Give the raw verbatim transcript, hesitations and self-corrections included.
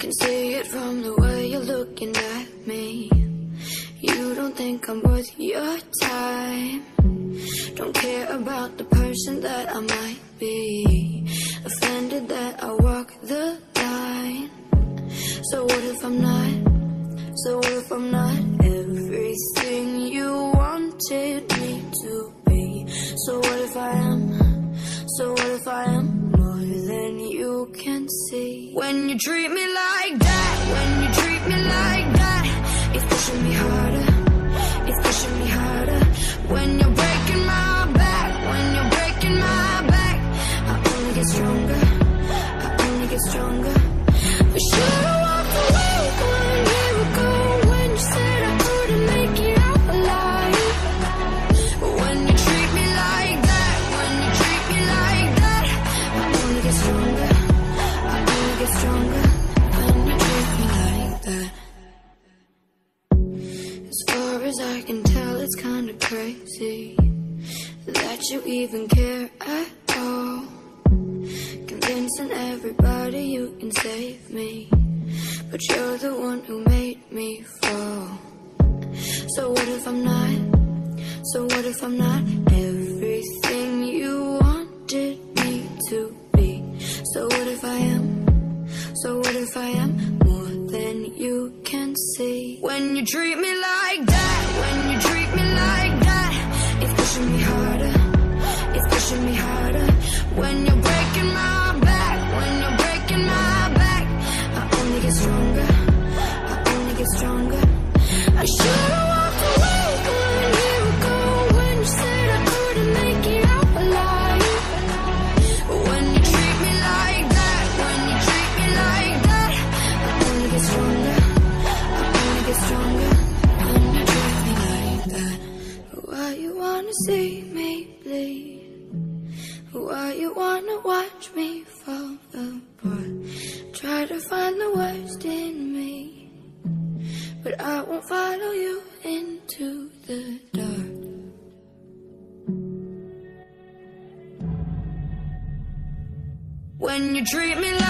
Can see it from the way you're looking at me. You don't think I'm worth your time. Don't care about the person that I might be. Offended that I walk the line. So what if I'm not? So what if I'm not everything you wanted me to be? So what if I am? So what if I am more than you can see? When you treat me like that, when you treat me like that, it's pushing me harder, it's pushing me harder. When you're breaking my back, when you're breaking my back, I only get stronger, I only get stronger. I should've walked away one year ago when you said I couldn't make it out alive. When you treat me like that, when you treat me like that, I only get stronger, I only get stronger. When you treat me like that. As far as I can tell, it's kinda crazy that you even care at all. Convincing everybody you can save me, but you're the one who made me fall. So what if I'm not? So what if I'm not everything you wanted me to be? So what if I am? So what if I am more than you can see? When you treat me like that, when you treat me like that, it's pushing me harder, it's pushing me harder. When you're breaking my back, when you're breaking my back, I only get stronger, I only get stronger. I should've walked away one year ago when you said I couldn't make it out alive. When you treat me like that, when you treat me like that, I only get stronger, I only get stronger. When you treat me like that. Why you wanna see me bleed? Why you wanna watch me fall apart? Try to find the worst in me, but I won't follow you into the dark. When you treat me like